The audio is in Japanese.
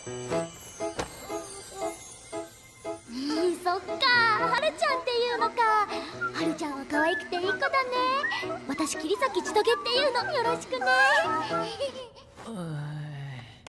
そっか、はるちゃんっていうのか。はるちゃんは可愛くていい子だね。私、桐崎千棘っていうの。よろしくね。